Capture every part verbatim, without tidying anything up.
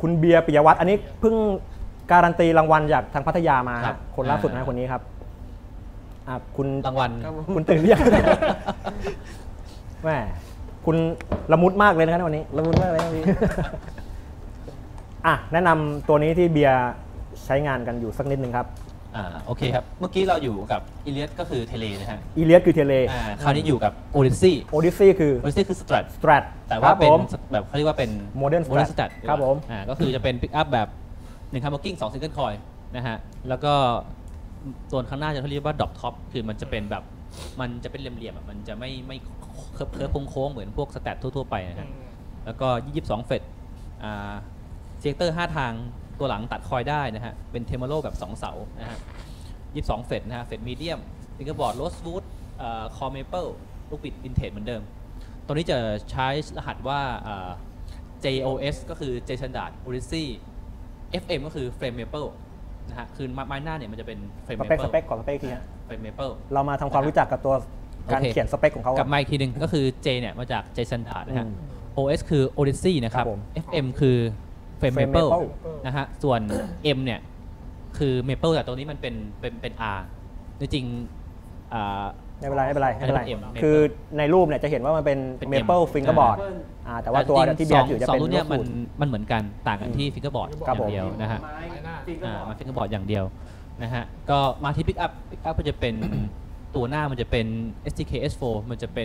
คุณเบียร์ปิยวัฒน์อันนี้เพิ่งการันตีรางวัลจากทางพัทยามาคนล่าสุดนะคนนี้ครับคุณรางวัลคุณตื่นเรียกแม่คุณละมุดมากเลยนะครับวันนี้ละมุดมากเลยครับพี่อ่ะแนะนำตัวนี้ที่เบียร์ใช้งานกันอยู่สักนิดนึงครับอ่าโอเคครับเมื่อกี้เราอยู่กับอีเลียสก็คือเทเลนะฮะอีเลียสคือเทเลอ่าคราวนี้อยู่กับโอดิซี่โอดิซี่คือโอดิซี่คือสแตรทสแตรทแต่ว่าเป็นแบบเขาเรียกว่าเป็นโมเดิร์นสแตรทครับผมอ่าก็คือจะเป็นปิกอัพแบบหนึ่งคัมเบอร์กิ้งสองซิงเกิลคอยนะฮะแล้วก็ตัวข้างหน้าจะเขาเรียกว่าดรอปท็อปคือมันจะเป็นแบบมันจะเป็นเหลี่ยมๆมันจะไม่ไม่เคิร์ฟเคิร์ฟโค้งๆเหมือนพวกสแตททั่วๆไปนะฮะแล้วก็ยี่สิบสองเฟตอ่าเซกเตอร์ห้าทางตัวหลังตัดคอยได้นะฮะเป็นเทมโลแบบสองเสานะฮะยี่สิบสองเฟตนะฮะเฟตมีเดียมฟิงเกอร์บอร์ดโรสวูดคอร์เมเปิลลูกบิดวินเทจเหมือนเดิมตัวนี้จะใช้รหัสว่า เจ โอ เอส ก็คือ J Standard Odyssey เอฟ เอ็ม ก็คือ Frame Maple นะฮะคือไม้หน้าเนี่ยมันจะเป็น Frame Maple สเปคก่อนสเปคทีฮะ Frame Maple เรามาทำความรู้จักกับตัวการเขียนสเปคของเขากับไมค์ทีนึงก็คือ J เนี่ยมาจาก J Standard นะฮะ โอ เอส คือ Odyssey นะครับ เอฟ เอ็ม คือ Frame Maple นะฮะส่วน M เนี่ยคือ Maple แต่ตัวนี้มันเป็นเป็นเป็น R จริงๆอ่าไม่เป็นไรไม่เป็นไรไม่เป็นไรคือในรูปเนี่ยจะเห็นว่ามันเป็น Maple Fingerboard แต่ว่าตัวที่เบียร์ถือจะเป็นรุ่นนี้มันมันเหมือนกันต่างกันที่ Fingerboard อย่างเดียวนะฮะมา Fingerboard อย่างเดียวนะฮะก็มาที่ Pick Up Pick Up ก็จะเป็นตัวหน้ามันจะเป็น เอส ที เค เอส โฟร์ มันจะเป็น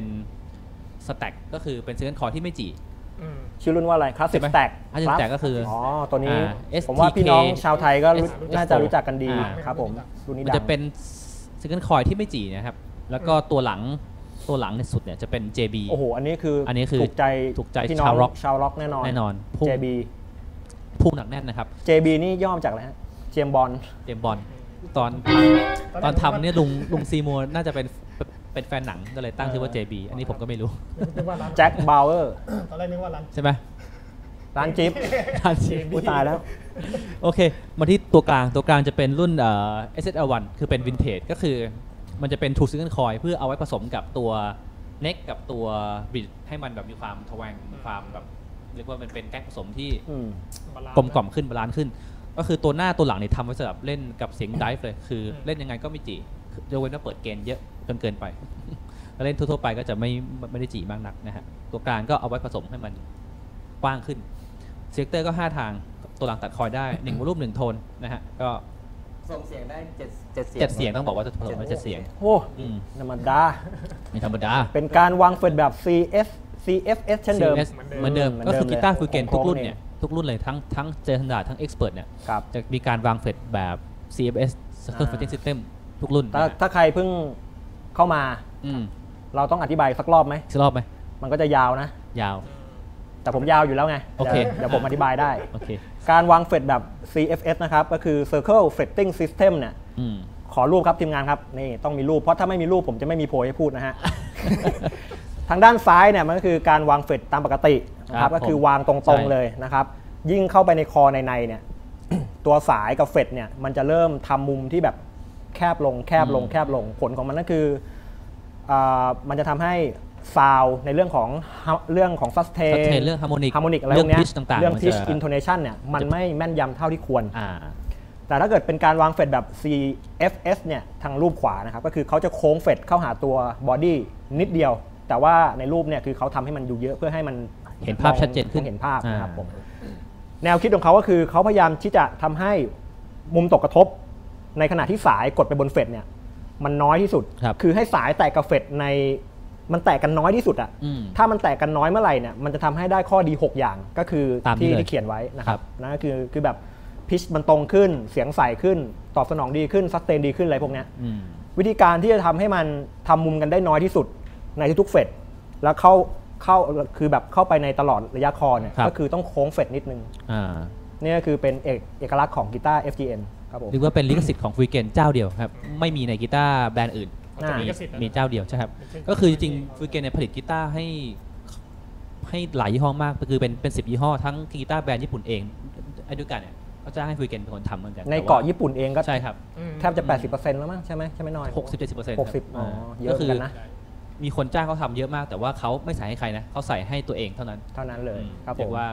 Stack ก็คือเป็น Second Core ที่ไม่จีชื่อรุ่นว่าอะไร Classic Stack Classic Stack ก็คืออ๋อตัวนี้ผมว่าพี่น้องชาวไทยก็น่าจะรู้จักกันดีครับผมรุ่นนี้ดังมันจะเป็น Second Core ที่ไม่จีนะครับแล้วก็ตัวหลังตัวหลังในสุดเนี่ยจะเป็น เจ บีโอ้โหอันนี้คืออันนี้คือถูกใจถูกใจชาวร็อกชาวร็อกแน่นอนแน่นอนเจ บีพุ่งหนักแน่นนะครับเจ บี นี่ย่อมาจากอะไรฮะเจมบอลเจมบอลตอนตอนทำเนี่ยลุงลุงซีมัวน่าจะเป็นเป็นแฟนหนังก็เลยตั้งชื่อว่า เจ บี อันนี้ผมก็ไม่รู้แจ็คบาวเวอร์ตอนแรกนึกว่าร้านใช่ไหมร้านจิ๊บร้านจิ๊บกูตายแล้วโอเคมาที่ตัวกลางตัวกลางจะเป็นรุ่นเอ่อ เอส เอส แอล วัน คือเป็นวินเทจก็คือมันจะเป็น True Single Coil เพื่อเอาไว้ผสมกับตัว neck กับตัว bridge ให้มันแบบมีความทแวงมีความแบบเรียกว่ามันเป็นแก๊กผสมที่กลมกล่อมขึ้นบาลานซ์ขึ้นก็คือตัวหน้าตัวหลังเนี่ยทำไว้สำหรับเล่นกับเสียงไดฟ์เลยคือเล่นยังไงก็ไม่จียกเว้นว่าเปิดเกณฑ์เยอะจนเกินไปแล้วเล่นทั่วๆไปก็จะไม่ไม่ได้จีมากนักนะฮะตัวกลางก็เอาไว้ผสมให้มันกว้างขึ้นเซกเตอร์ก็ห้าทางตัวหลังตัดคอยได้หนึ่งวอลลุ่มหนึ่งโทนนะฮะก็ส่งเสียงได้เจ็ดเจ็ดเสียงเจ็ดเสียงต้องบอกว่าจะผสมได้เจ็ดเสียงโอ้ธรรมดาไม่ธรรมดาเป็นการวางเฟดแบบ ซี เอฟ ซี เอฟ เอส เช่นเดิมเหมือนเดิมก็คือกีตาร์ฟูเกนทุกรุ่นเนี่ยทุกรุ่นเลยทั้งทั้งเจสันดาทั้งเอ็กซ์เพรสเนี่ยจะมีการวางเฟดแบบ ซี เอฟ เอส Circle Fretting System ทุกรุ่นถ้าใครเพิ่งเข้ามาเราต้องอธิบายสักรอบไหมสักรอบไหมมันก็จะยาวนะยาวแต่ผมยาวอยู่แล้วไงโอเคเดี๋ยวผมอธิบายได้โอเคการวางเฟดแบบ ซี เอฟ เอส นะครับก็คือ Circle Fretting System เนี่ยขอรูปครับทีมงานครับนี่ต้องมีรูปเพราะถ้าไม่มีรูปผมจะไม่มีโพยให้พูดนะฮะ ทางด้านซ้ายเนี่ยมันก็คือการวางเฟดตามปกตินะครับก็คือวางตรงๆเลยนะครับยิ่งเข้าไปในคอในในเนี่ยตัวสายกับเฟดเนี่ยมันจะเริ่มทำมุมที่แบบแคบลงแคบลงแคบลงผลของมันก็คือมันจะทำให้ซาวในเรื่องของเรื่องของซัสเทนเรื่องฮาร์โมนิกฮาร์โมนิกอะไรพวกนี้เรื่องพิชอินโทเนชันเนี่ยมันไม่แม่นยำเท่าที่ควรแต่ถ้าเกิดเป็นการวางเฟดแบบ ซี เอฟ เอส เนี่ยทางรูปขวานะครับก็คือเขาจะโค้งเฟดเข้าหาตัวบอดี้นิดเดียวแต่ว่าในรูปเนี่ยคือเขาทำให้มันดูเยอะเพื่อให้มันเห็นภาพชัดเจนขึ้นเห็นภาพนะครับผมแนวคิดของเขาก็คือเขาพยายามที่จะทำให้มุมตกกระทบในขณะที่สายกดไปบนเฟดเนี่ยมันน้อยที่สุดคือให้สายแตกกับเฟดในมันแตกกันน้อยที่สุดอ่ะถ้ามันแตกกันน้อยเมื่อไหร่เนี่ยมันจะทำให้ได้ข้อดีหกอย่างก็คือที่ที่เขียนไว้นะครับนั่นก็คือคือแบบพิชมันตรงขึ้นเสียงใสขึ้นตอบสนองดีขึ้นซัสเทนดีขึ้นอะไรพวกนี้วิธีการที่จะทำให้มันทำมุมกันได้น้อยที่สุดในทุกๆเฟดแล้วเข้าเข้าคือแบบเข้าไปในตลอดระยะคอเนี่ยก็คือต้องโค้งเฟดนิดนึงนี่ก็คือเป็นเอกเอกลักษณ์ของกีตาร์ เอฟ จี เอ็น ครับผมเรียกว่าเป็นลิขสิทธิ์ของฟูเกนเจ้าเดียวครับไม่มีในกีตาร์แบรนด์อื่นมีมีเจ้าเดียวใช่ครับก็คือจริงๆฟูเกนเนี่ยผลิตกีตาร์ให้ให้หลายยี่ห้อมากคือเป็นเป็นสิบยี่ห้อทั้งกีตาร์แบรนด์ญี่ปุ่นเองไอ้ด้วยกันเนี่ยเขาจ้างให้ฟูเกนเป็นคนทำเหมือนกันในเกาะญี่ปุ่นเองก็ใช่ครับแทบจะ แปดสิบเปอร์เซ็นต์ แล้วมั้งใช่ไหมใช่ไหมน้อยหกสิบ เจ็ดสิบเปอร์เซ็นต์หกสิบอ๋อเยอะกันนะมีคนจ้างเขาทำเยอะมากแต่ว่าเขาไม่ใส่ให้ใครนะเขาใส่ให้ตัวเองเท่านั้นเท่านั้นเลยครับผมว่า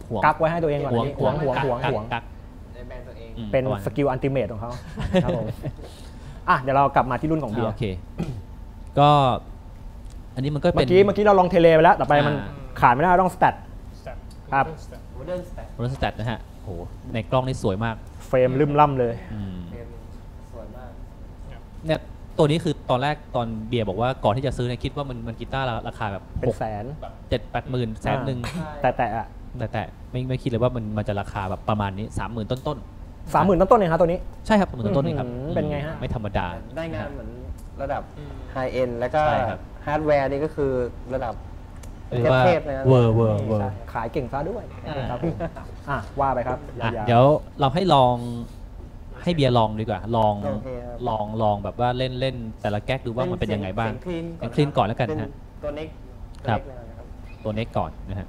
ห่วงกักไว้ให้ตัวเองก่อนห่วงนี่ห่วงห่วงห่วงห่วงกักในแบรนด์ตัวเองอืมเป็นระวังสกิลอันติเมตของเขาครับผมอ่ะเดี๋ยวเรากลับมาที่รุ่นของเบียอ่าร์โอเค ก็อันนี้มันก็เป็เมื่นอกี้เมื่อกี้เราลองเทเลไปแล้วต่อไปมันอ่าขาดไม่ได้ต้องสแตท ครับโมเดิร์นสแตทโรสแตทนะฮะโหในกล้องนี่สวยมากเฟรมลืมล่ำเลยอืมสวยมากเนี่ยตัวนี้คือตอนแรกตอนเบียร์บอกว่าก่อนที่จะซื้อเนี่ยคิดว่ามันมันกีตาร์ราคาแบบเป็นแสนเจ็ดแปดหมื่นแสนหนึ่งแต่แต่อะแต่แต่ไม่ไม่คิดเลยว่ามันมันจะราคาแบบประมาณนี้สามหมื่นต้นต้นสามหมื่นต้นๆเองครับตัวนี้ๆใช่ครับสามหมื่นต้นต้นๆนี่ครับอืมเป็นไงฮะไม่ธรรมดาได้งานเหมือนระดับไฮเอ็นแล้วก็ใช่ครับฮาร์ดแวร์นี่ก็คือระดับเรียกว่าเทพๆเลยนะเวอร์เวอร์เวอร์ขายเก่งซะด้วยครับผมอ่ะว่าไปครับอ่ะยาวๆเดี๋ยวเราให้ลองให้เบียร์ลองดีกว่า ลองโอเคครับลองลองแบบว่าเล่นเล่นแต่ละแก๊กดูว่ามันเป็นยังไงบ้างเสียเป็นคลีนก่อนแล้วกันเป็ฮะตัวเน็กครับตัวเน็กเลยนะครับตัวเน็กก่อนนะฮะ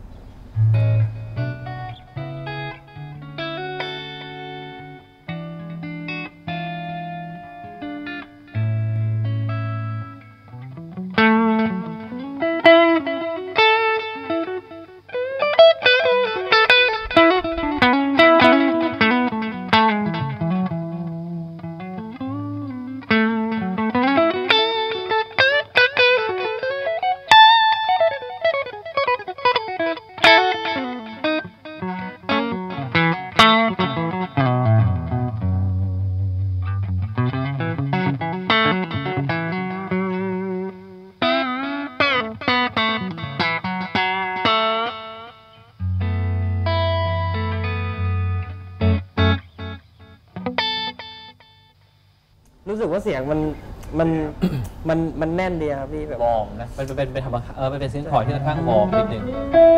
รู้สึกว่าเสียงมันมันมันมันแน่นดีครับพี่แบบวอร์มนะเป็นเป็นเป็นธรรมะเออเป็นเสียงคอร์ดที่ค่อนข้างวอร์มนิดนึง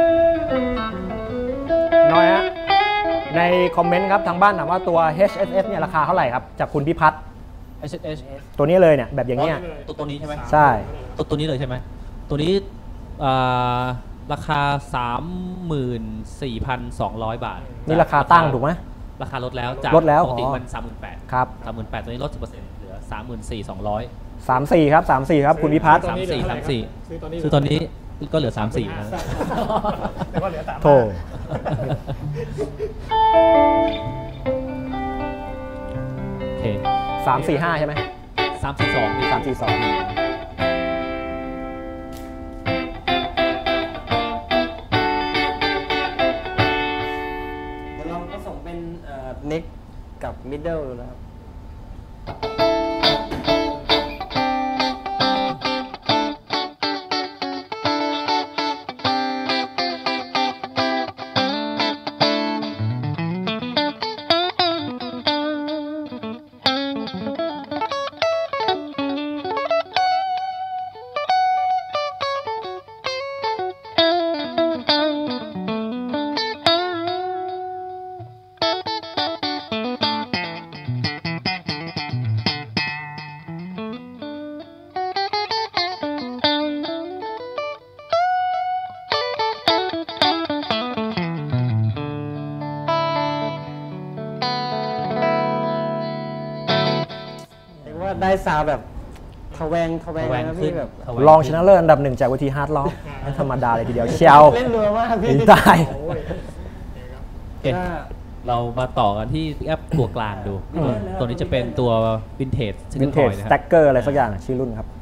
น้อยฮะในคอมเมนต์ครับทางบ้านถามว่าตัว เอช เอส เอส เนี่ยราคาเท่าไหร่ครับจากคุณพิพัฒน์เอช เอชตัวนี้เลยเนี่ยแบบอย่างเงี้ยตัวตัวนี้ใช่ไหมใช่ตัวตัวนี้เลยใช่ไหมตัวนี้อ่าราคา สามหมื่นสี่พันสองร้อย บาทนี่ราคาตั้งถูกไหมราคาลดแล้วจากลดแล้วปกติอ๋อมัน สามหมื่นแปดพันครับสามหมื่นแปดพันตัวนี้ลด สิบเปอร์เซ็นต์ เหลือ สามหมื่นสี่พันสองร้อยสามสี่ครับสามสี่ครับคุณพิพัฒน์สามสี่สามสี่ซื้อตอนนี้ซื้อตอนนี้ก็เหลือ สามสี่นะแต่ว่าเหลือสามโถโอเคสามสี่ห้าใช่ไหมสามสี่สองสามสี่สองเดี๋ยวลองผสมเป็นเน็กกับมิดเดิลดูนะครับ เรียกว่าได้ซาวด์แบบทะแวงทะแวงแหวงนะขึ้พี่นแบบแหวรองชขึ้นะเลิศอันดับหนึ่งจากเวทีฮาร์ดล็อกไม่ธรรมดาเลยทีเดียวเชียวเล่นรัวมากพี่หนีตายโอ้ยโอเคเรามาต่อกันที่แอปตัวกลางดูอืมตัวนี้จะเป็นตัววินเทจซิงวิเกินลเทคอจยนะสคแต็รับกเกอร์อะไรสักอย่างชื่อรุ่นครับ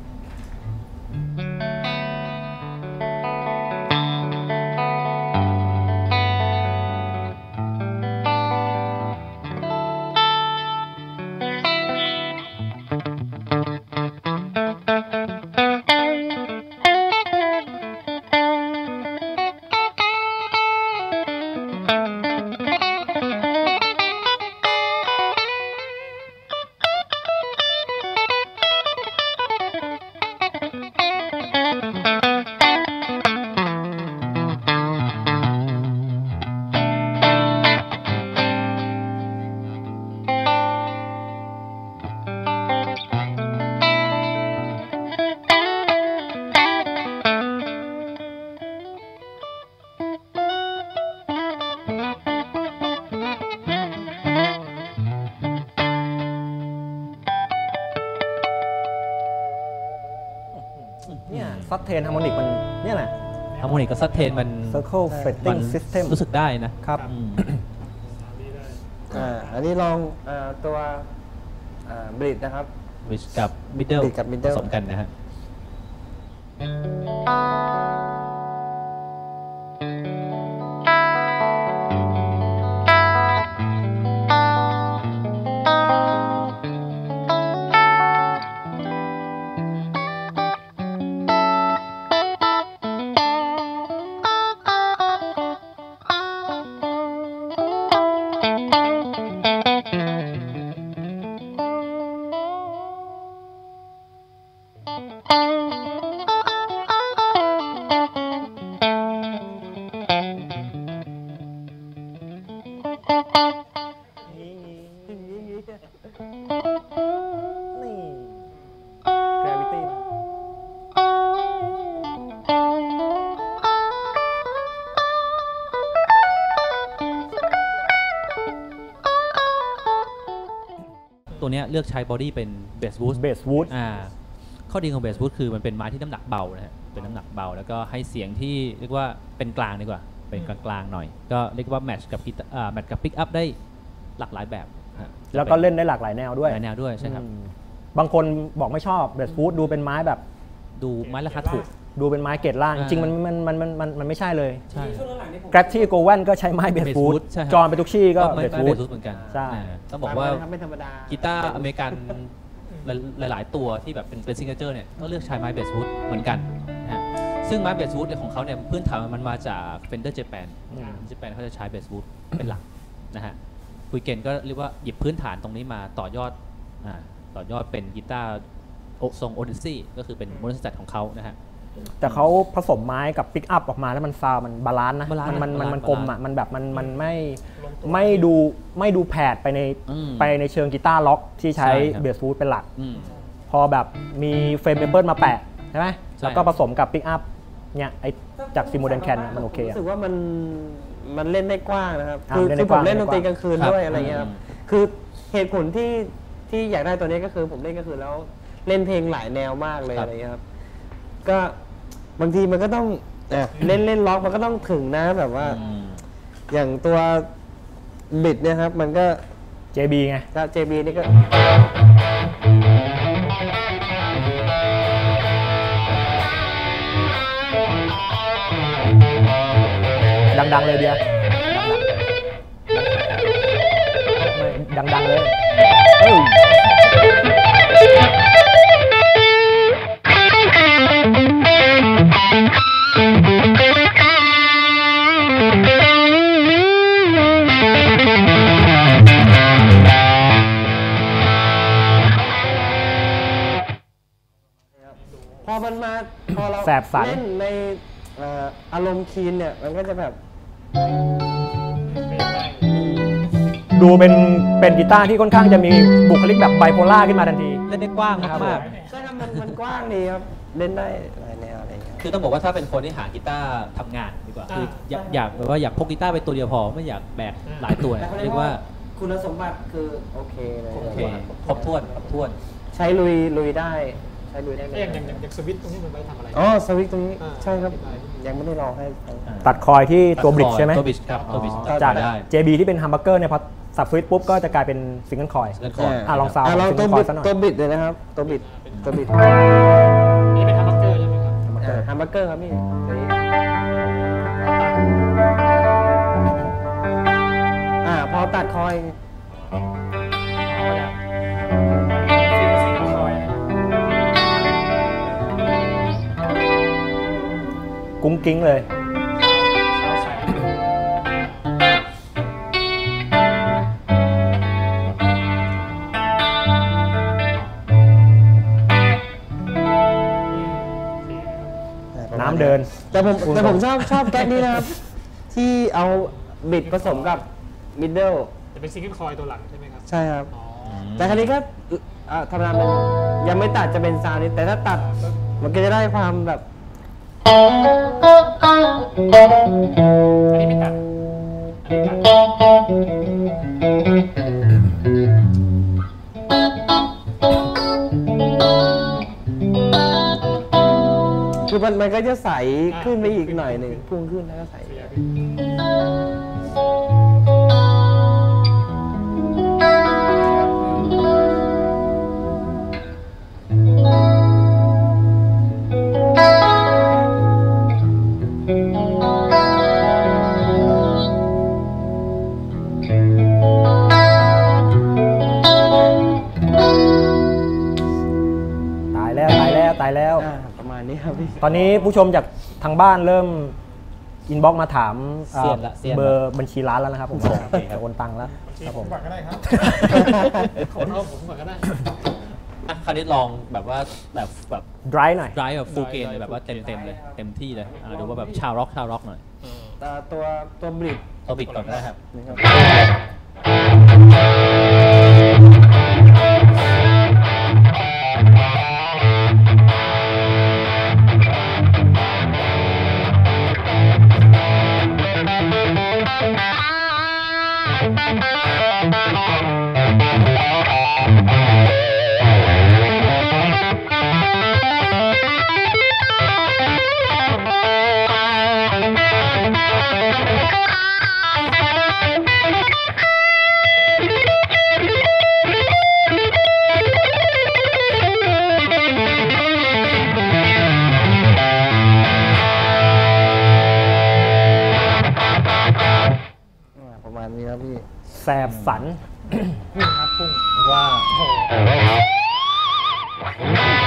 เนี่ยซัดเทนฮาร์โมนิกมันเนี่ยแหละฮาร์โมนิกกับซัสเทนมัน Circle มั Fretting System รู้สึกได้นะครับครับอืมอ่าอันนี้ลองอ่าตัวบริดนะครับวิชกับมิดเดิล Bridge กับ middle ผสมกันนะฮะนี่ Gravity มาตัวเนี้ยเลือกใช้บอดี้เป็นเบสบูส Bass Wood อ่าข้อดีของเบสบูสคือมันเป็นไม้ที่น้ำหนักเบานะฮะเป็นน้ำหนักเบาแล้วก็ให้เสียงที่เรียกว่าเป็นกลางดีกว่าเป็นกลางๆหน่อย ก็เรียกว่าแมทช์กับกีตาร์อ่าแมทช์กับปิกอัพได้หลากหลายแบบฮะแล้วก็เล่นได้หลากหลายแนวด้วยหลายแนวด้วยใช่ครับอืมบางคนบอกไม่ชอบ Bass Wood ดูเป็นไม้แบบดูไม้ราคาถูกดูเป็นไม้เกรดล่างอ่าจริงๆมันมันมันมันมันมันไม่ใช่เลยใช่แกร็บที่โกแวนก็ใช้ไม้ Bass Bass Wood Wood ใช่ครับจอห์นเปตุชชี่ก็ไม่ Bass ไม่ Wood เบสบูสเหมือนกันใช่อ่าต้องบอกว่าไม่ธรรมดากีตาร์อเมริกันหลายๆตัวที่แบบเป็นเป็นซิงเกิลเจอร์เนี่ยก็เลือกใช้ไม้เบสวูดเหมือนกันนะฮะซึ่งไม้เบสวูดของเขาเนี่ยพื้นฐานมันมาจาก Fender Japan อืม Japan เขาจะใช้เบสวูดเป็นหลักนะฮะคุยเกนก็เรียกว่าหยิบพื้นฐานตรงนี้มาต่อยอดอ่าต่อยอดเป็นกีตาร์โอทรงโอดิซี่ก็คือเป็นโมเดลสแตทของเขานะฮะแต่เขาผสมไม้กับปิกอัพออกมาแล้วมันซาวด์มันบาลานซ์นะบาลานซ์มันมันมันบาลานซ์มันกลมอ่ะมันแบบมันมันไม่ไม่ดูไม่ดูแผดไปในอืมไปในเชิงกีตาร์ล็อกที่ใช้ใช่ครับเบสวูดเป็นหลักอืมพอแบบมีเฟรมเมเปิลมาแปะใช่ไหมใช่แล้วก็ผสมกับปิกอัพเนี่ยไอจากซิมูเดนแคนมันโอเคอะรู้สึกว่ามันมันเล่นได้กว้างนะครับอ่าคือเล่นได้คือผมกว้างเล่นดนตรีเล่นได้กว้างกลางคืนครับด้วยอะไรเงี้ยครับอืมคือเหตุผลที่ที่อยากได้ตัวนี้ก็คือผมเล่นก็คือแล้วเล่นเพลงหลายแนวมากเลยครับอะไรเงี้ยครับก็บางทีมันก็ต้องอ่ะเล่นเล่นล็อกมันก็ต้องถึงนะแบบว่าอืมอย่างตัวบิดเนี่ยครับมันก็เจ บี ไงก็ เจ บี นี่ก็ดังๆเลยเดียวไม่ดังๆเลยเอ้ยพอมันมาพอเราแสบสันเล่นในเอ่ออารมณ์คีนเนี่ยมันก็จะแบบดูเป็นเป็นกีตาร์ที่ค่อนข้างจะมีบุคลิกแบบไบโพล่าขึ้นมาทันทีเล่นได้กว้างมากใช่ครับมันมันกว้างดีครับเล่นได้หลายแนวอะไรเงี้ยๆคือต้องบอกว่าถ้าเป็นคนที่หากีตาร์ทำงานดีกว่าคืออยากอยากแบบว่าอยากพกกีตาร์ไปตัวเดียวพอไม่อยากแบกหลายตัวเนี่ยเรียกว่าคุณสมบัติคือโอเคเลยโอเคครบถ้วนครบถ้วนใช้ลุยลุยได้ใช้ลุยได้เลเอ๊ะอย่างอย่างอย่างสวิตช์ตรงนี้มันไว้ทำอะไรอ๋อสวิตช์ตรงนี้อ่าใช่ครับยังไม่ได้ลองให้ใช้ตัดคอยที่ตัวบริดจ์ใช่ไหมตัวบริดจ์ครับตัวบริดจ์อ๋อจากได้เจ บี ที่เป็นฮัมเบอร์เกอร์เนี่ยพอสับสวิตช์ปุ๊บก็จะกลายเป็นซิงเกิลคอยเล่นคอร์ดอ่ะลองซาวด์อ่ะลองตัวซิงเกิลคบิอยดซะหน่อยตัวบิดเลยนะครับตัวบิดตัวบิดนี่เป็นฮัมเบอร์เกอร์ใช่ไหมครับฮัมเบอร์เกอร์ครับพี่ตัวนี้อ่าพอตัดคอยฟิลซิงคอยกุ้งกิ้งเลยเช้าใส่น้ำเดินแต่ผมแต่ผมชอบชอบแก๊กนี้นะครับ ที่เอาบิดผสมกับมิดเดิลจะเป็นซิงเกิลคอยตัวหลังใช่ไหมครับใช่ครับอ๋อแต่คราวนี้ก็อ่าธรรมดามันยังไม่ตัดจะเป็นซาวน์นี้แต่ถ้าตัดมันก็จะได้ความแบบอันนี้ไม่ตัดอันนี้ตัดอคือมันมันก็จะใสขึ้นไปอีกหน่อยหนึ่งพุ่งขึ้นแล้วก็ใสตายแล้วประมาณนี้ครับพี่ตอนนี้ผู้ชมจากทางบ้านเริ่มอินบ็อกมาถามเบอร์บัญชีร้านแล้วนะครับผมจะโอนตังค์แล้วครับผมก่อนก็ได้ครับขอเอาผมก่อนก็ได้คราวนี้ลองแบบว่าแบบแบบ dry หน่อย dry แบบ full gain เลยแบบว่าเต็มเต็มเลยเต็มที่เลยดูว่าแบบชาวร็อกชาวร็อกหน่อยตัวตัวบริดตัวบิดก่อนได้ครับแสบสันพุ่งครับพุ่งว่า